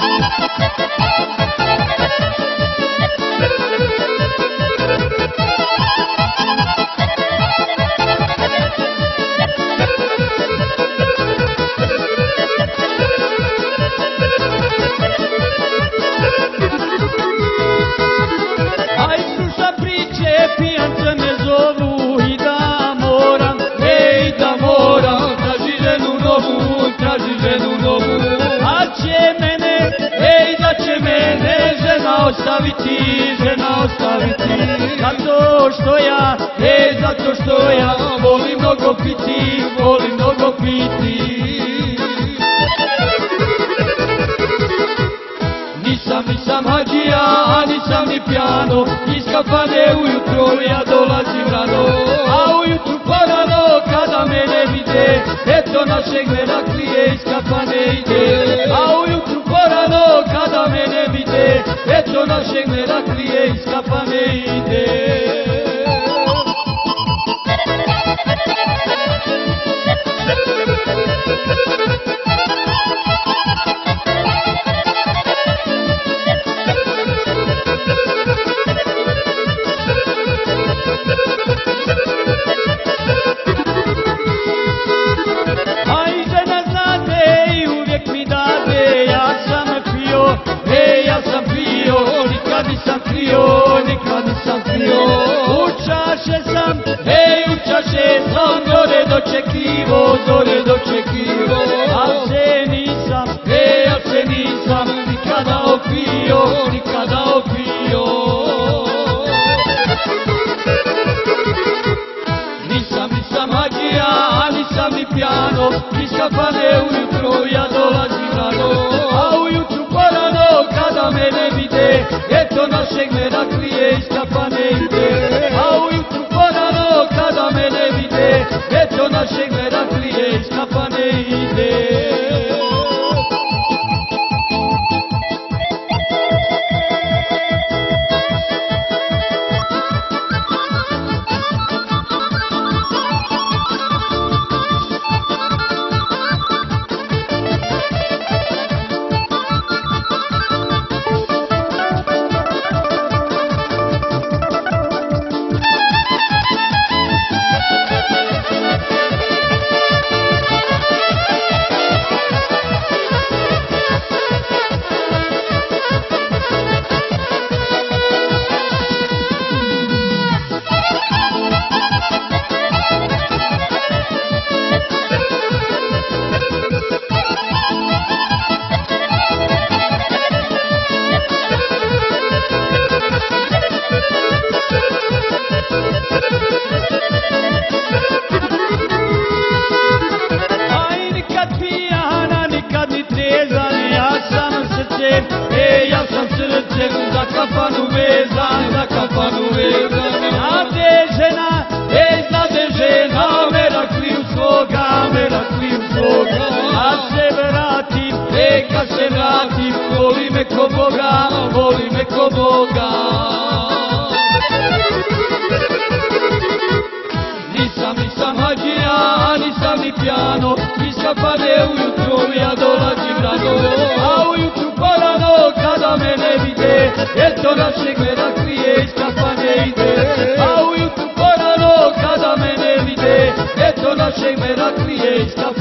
Žena ostaviti, zato što ja volim mnogo piti. Nisam hađija, a nisam ni pijano, iz kafane ujutro ja dolazim rano, a ujutru porano kada me ne vide, eto našeg Meraklije iz kafane ide, a ujutru porano kada me ne vide, eto našeg Meraklije iz kafane ide. Nikad nisam pio, u čaše sam, zore dočekivo, al se nisam, nikada opio. Nisam hađija, a nisam ni pijano, iz kafane ujutro ja dolazim rano, a ujutru porano kada me ne vide, eto našeg Meraklije iz kafane ide, a ujutru porano kada me ne vide, eto našeg Meraklije iz kafane ide. Ja sam srcem za kafanu vezan, znade žena, Merakliju svoga, a se vratim, kad se vratim, voli me ko Boga. Nisam hađija, a nisam ni pijano, iz kafane ujutro ja dolazim rano, a ujutru porano kada me ne vide, eto našeg Meraklije iz kafane ide, a ujutru porano kada me ne vide, eto našeg Meraklije iz kafane ide.